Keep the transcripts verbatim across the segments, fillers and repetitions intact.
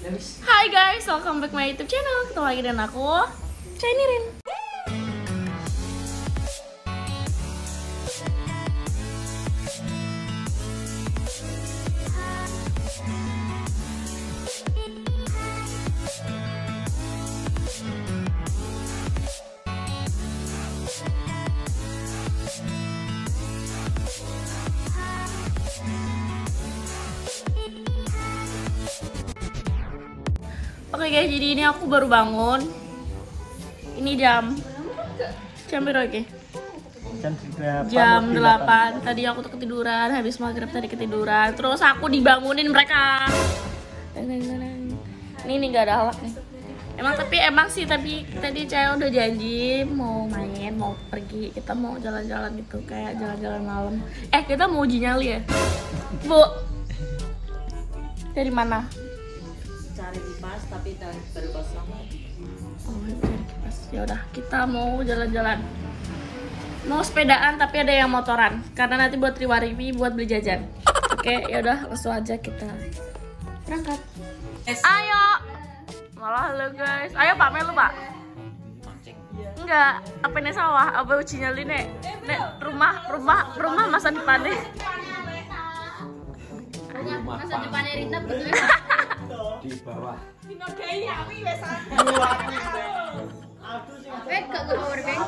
Hai guys, welcome back my YouTube channel. Ketemu lagi dengan aku, Chainirin. Oke guys, jadi ini aku baru bangun. Ini jam jam berapa oke? Jam delapan. Tadi aku tuh ketiduran, habis maghrib tadi ketiduran. Terus aku dibangunin mereka. Ini nih gak ada alat nih. Emang tapi emang sih tapi tadi saya udah janji mau main, mau pergi. Kita mau jalan-jalan gitu, kayak jalan-jalan malam. Eh, kita mau uji nyali ya? Bu. Dari mana? Cari kipas tapi baru kosong. Oh, cari kipas. Ya udah, kita mau jalan-jalan. Mau sepedaan tapi ada yang motoran karena nanti buat riwa-riwi buat beli jajan. Oke, ya udah langsung aja kita berangkat. Ayo. Malah lo guys. Ayo Pak Melu, Pak. Enggak, apa ini sawah? Apa uji nyali nek? Nek rumah rumah rumah masa depan nih. Masa depannya Rita betul di bawah. Dino Dei awi wis Eh, gak gue power bank.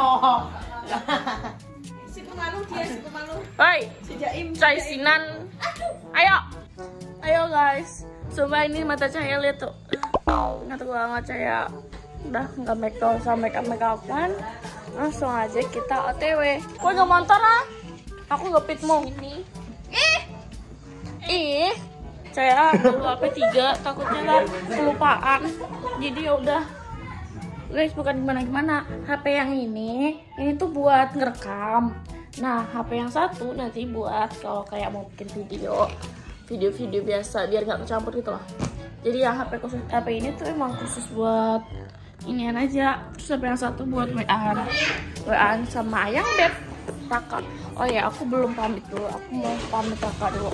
Si pemalu dia, si pemalu. Hoi, Sejaim. Cai Sinan. Ayo. Ayo guys. Coba ini mata cahaya lihat tuh. Nggak tahu banget cahaya. Udah nggak make up sama make up make upan. Langsung aja kita O T W. Kok nggak motor ah? Aku nggak pitmu. Ini. Ih. Ih. Saya bawa H P tiga, takutnya kan kelupaan. Jadi ya udah. Guys, bukan gimana-gimana. H P yang ini, ini tuh buat ngerekam. Nah, H P yang satu nanti buat kalau kayak mau bikin video, video-video biasa biar nggak kecampur gitu loh. Jadi yang H P khusus H P ini tuh emang khusus buat inian aja. Terus H P yang satu buat W A-an. W A-an sama ayang beb, kakak. Oh ya, aku belum pamit dulu. Aku mau pamit kakak dulu.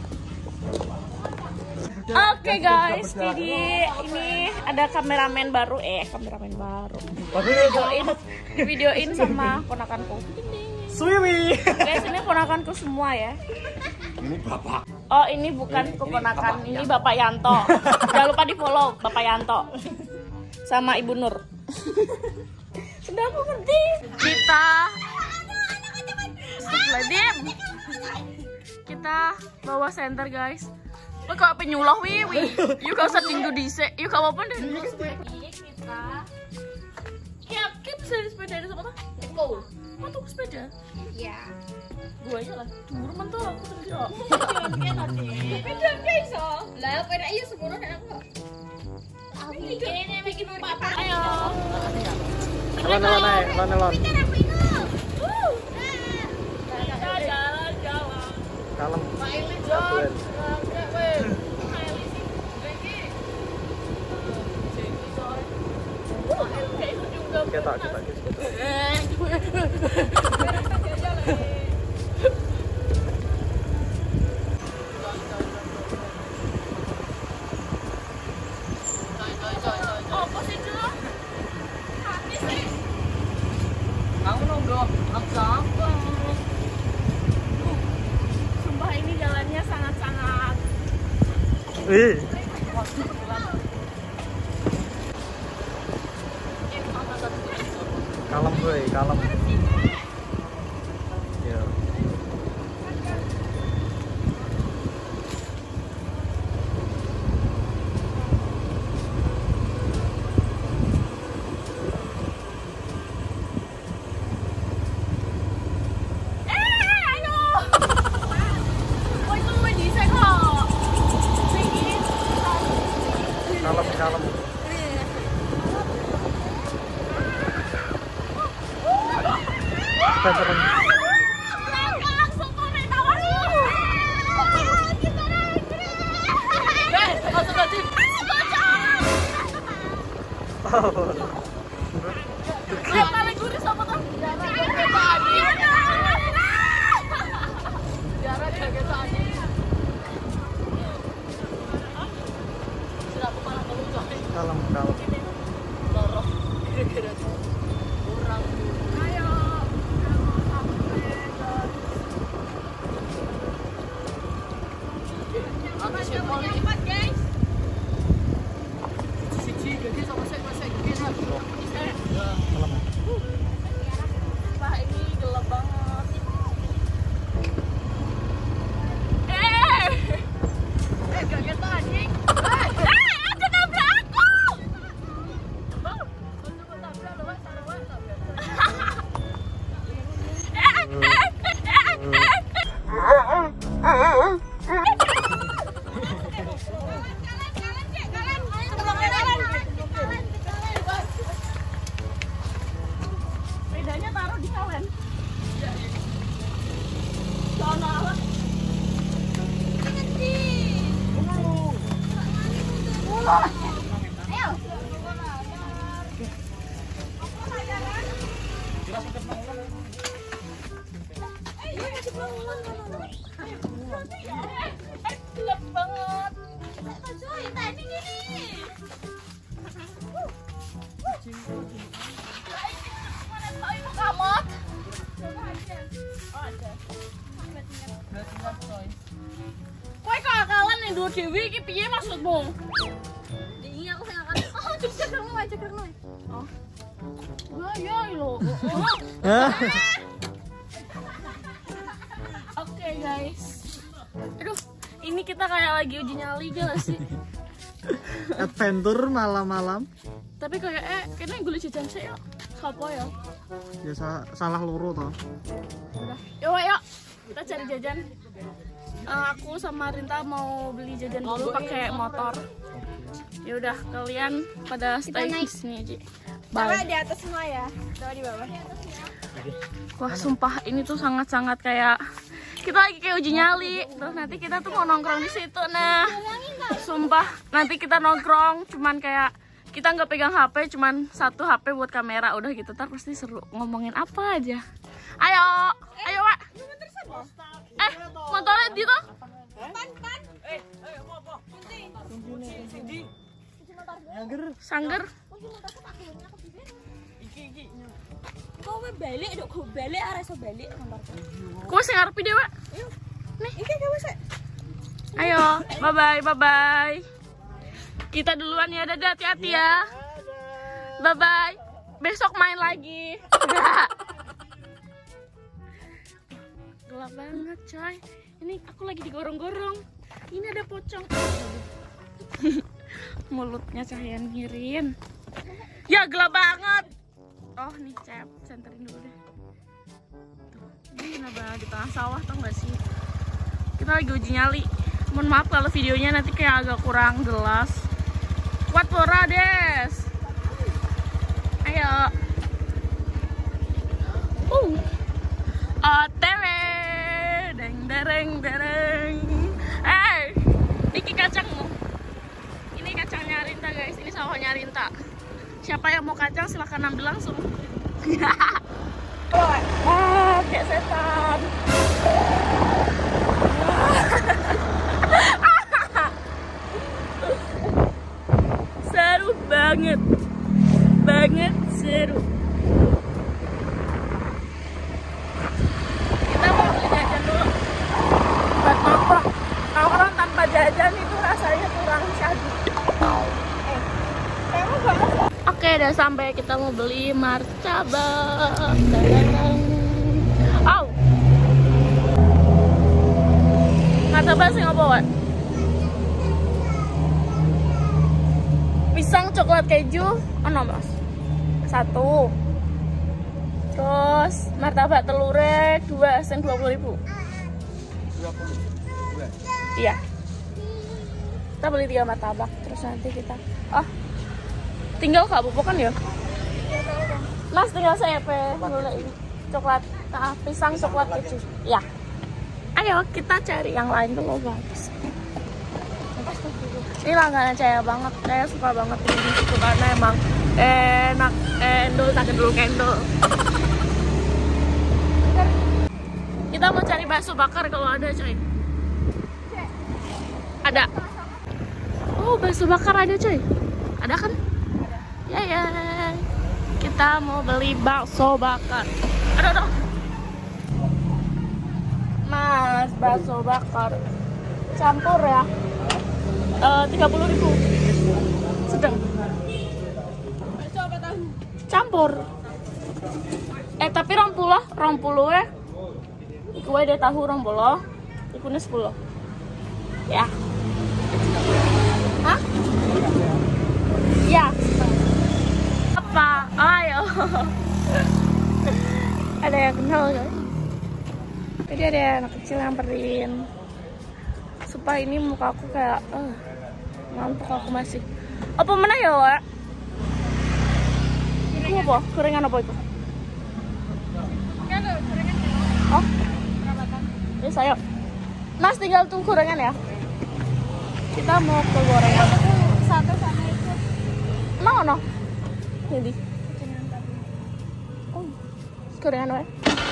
Oke okay guys, jadi ini ada kameramen baru, eh kameramen baru. Videoin, videoin sama ponakanku. Swiwi. Guys, ini ponakanku semua ya. Ini bapak. Oh, ini bukan keponakan, ini Bapak Yanto. Jangan lupa di follow Bapak Yanto sama Ibu Nur. Sudah aku ngerti. Kita Diam. Kita bawa center guys. Lo kok penyuluh wiwi, yuk gak usah tinggu disek, yuk gak apa-apa deh. Kita, ya kita bisa di sepeda ada sama tuh. Cool. Mau tuh sepeda? Iya. Gue aja lah. Cemburu mentok aku sendiri. Beda guys oh. Lah pada iya semua dan aku. Aku ini bikin rumah apa? Ayo. Lana naik, lana lana. Kita aku itu. Kita jalan-jalan. Kalem. Maili John. Kita kita kita. Apa sih itu? Hati sih. Kamu nunggu apa? Sumpah ini jalannya sangat-sangat. Wih. Kalem gue, kalem. Ya. Kalem, kalem. Teman-teman. Kalem, kalem. Wah, ini gelap banget. Eh, eh, kaget tuh anjing. Eh, ada nabrak aku. Bedanya taruh di kalen. Sono alat. Ayo. Gelap banget. Cuy, tadi gini. Kamot. Kowe kakalan ning dhuwur dhewe iki piye maksudmu? Ini aku sing akan. Oh, cek dong, cek dong. Oh. Wah, ya lho. Oke, guys. Aduh, ini kita kayak lagi uji nyali gak sih? Adventure malam-malam. Tapi kayak eh kayaknya gue jajan sih ya. Sopo ya? Ya sa- salah loro toh. Udah. Yuk, yuk. Kita cari jajan. Eh, aku sama Rinta mau beli jajan dulu pakai motor. Ya udah, kalian pada stay di sini aja. Bye. Di atas semua ya. Coba di bawah. Wah, sumpah ini tuh sangat-sangat kayak kita lagi kayak uji nyali. Terus nanti kita tuh mau nongkrong di situ. Nah, sumpah nanti kita nongkrong cuman kayak kita nggak pegang H P, cuman satu H P buat kamera. Udah gitu, ntar pasti seru. Ngomongin apa aja. Ayo, ayo, Wak. Eh, motornya di tuh. Sangger. Kowe balik, dok. Kowe balik, arek iso balik motorku. Kowe sing ngarepi deh, Wak. Nih, iki kowe sik. Ayo, bye bye, bye bye. Kita duluan ya, dadah, hati-hati ya. Bye bye. Besok main lagi. Gelap banget, coy. Ini aku lagi digorong-gorong. Ini ada pocong. Mulutnya cahaya mirin. Ya, gelap banget. Oh, nih cep, senterin dulu deh. Tuh, ini kenapa di tengah sawah tau gak sih? Kita lagi uji nyali. Mohon maaf kalau videonya nanti kayak agak kurang jelas. Kuat pora des. Ayo. Uh. O T W. Deng dereng dereng. Eh, iki kacangmu. Ini kacangnya Rinta guys. Ini sawahnya Rinta. Siapa yang mau kacang silahkan ambil langsung. Ah, kayak setan. Seru banget, banget seru. Kita mau beli jajan dulu. Buat nongkrong, nongkrong tanpa jajan itu rasanya kurang syahdu. Eh, kamu banget. Oke, udah sampai. Kita mau beli martabak. Au. Martabak sih apa, Wak? Pisang coklat keju, ono mas. Satu. Terus martabak telurnya dua, sen dua puluh ribu. Iya. Kita beli tiga martabak, terus nanti kita. Oh. Tinggal Kak Bobo kan ya? Mas tinggal saya pe boleh ini coklat, ah, pisang coklat keju. Ya. Ayo kita cari yang lain dulu guys. Ini langganan saya banget, saya suka banget ini itu karena emang enak, endul tak kedul kendul. Kita mau cari bakso bakar kalau ada coy. Ada. Oh Oh, bakso bakar ada coy. Ada kan? Ya ya. Kita mau beli bakso bakar. Aduh, aduh. Mas, bakso bakar campur ya. Uh, tiga puluh ribu. Sedang. Bakso apa tahu? Campur. Eh tapi rong puluh, rong puluh ya. Iku wae deh tahu rong puluh. Iku ne sepuluh. Ya. Hah? Ya. Apa? Ayo. Ada yang kenal kan? Tadi ada anak kecil yang nyamperin. Supaya ini muka aku kayak uh, ngantuk aku masih. Apa mana ya, Wak? Itu apa? Gorengan apa itu? Oh? Ya saya. Mas tinggal tuh gorengan ya. Kita mau ke gorengan. Satu sama itu. Emang ono? Jadi. Oh. Gorengan wae.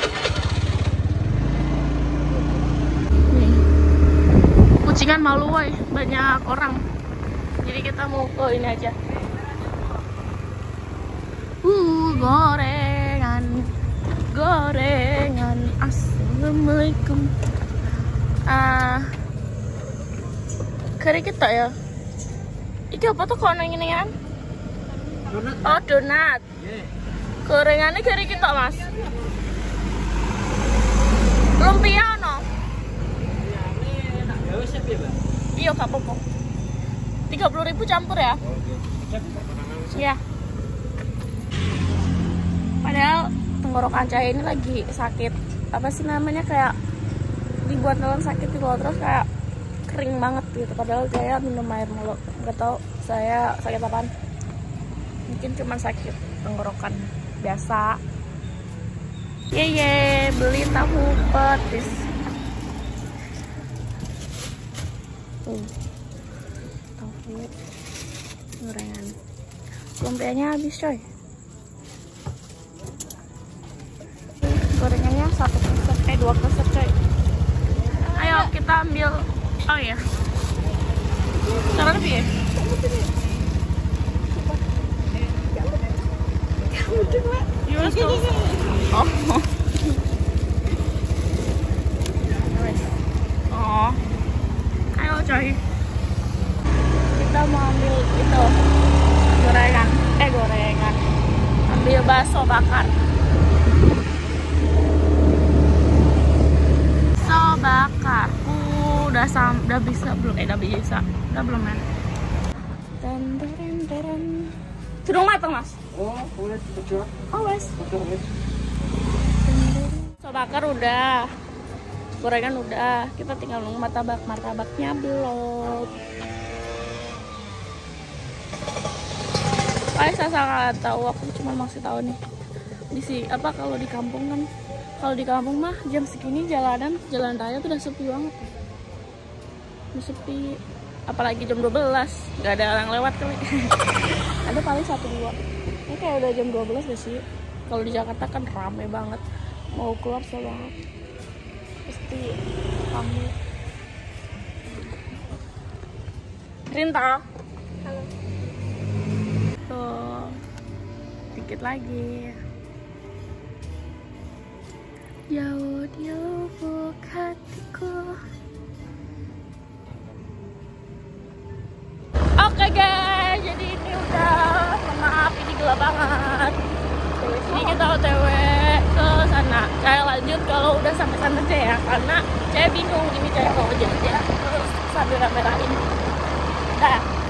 Nih. Kucingan malu wae, banyak orang. Jadi kita mau ke ini aja. Uh, gorengan. Gorengan. Assalamualaikum. Ah. Uh, Kari kita ya. Iki apa tuh kok nang ngene kan? Donat. Oh, donat. Yeah. Gorengannya kari kita, Mas. Lumpia ono. Iya, gak apa-apa. tiga puluh ribu campur ya? Iya. Padahal tenggorokan saya ini lagi sakit. Apa sih namanya, kayak dibuat dalam sakit gitu loh. Terus kayak kering banget gitu. Padahal saya minum air mulu. Gak tau saya sakit apaan. Mungkin cuma sakit tenggorokan biasa. Ye ye, beli tahu petis. Tuh. Tahu gorengan. Lumpianya habis coy. Gorengannya satu keset, eh dua keset coy. Ayo kita ambil. Oh ya. Sekarang lebih ya? Oh. Oh. Ayo coy. Kita mau ambil itu gorengan. Eh gorengan. Ambil bakso bakar. Bakso bakar. Uh, udah sam, udah bisa belum? Eh, udah bisa. Udah belum ya? Dan dan dan. Sudah matang, Mas? Oh, udah dijual. Oh, wes. Bakso bakar udah. Gorengan udah. Kita tinggal nunggu martabak. Martabaknya belum. Kayak saya sangat tahu, aku cuma masih tahu nih. Di sini apa kalau di kampung kan? Kalau di kampung mah jam segini jalanan, jalan raya tuh udah sepi banget. Udah sepi. Apalagi jam dua belas, nggak ada orang lewat kali. Ada paling satu dua. Ini kayak udah jam dua belas gak sih? Kalau di Jakarta kan rame banget. Mau keluar susah banget. Pasti rame. Rinta. Halo. Tuh. Dikit lagi. Jauh di lubuk hatiku. Oke guys, jadi ini udah, maaf ini gelap banget. Ini kita O T W ke sana. Saya lanjut kalau udah sampai sana aja ya, karena saya bingung ini saya mau jalan terus sambil rame-rame. Dah.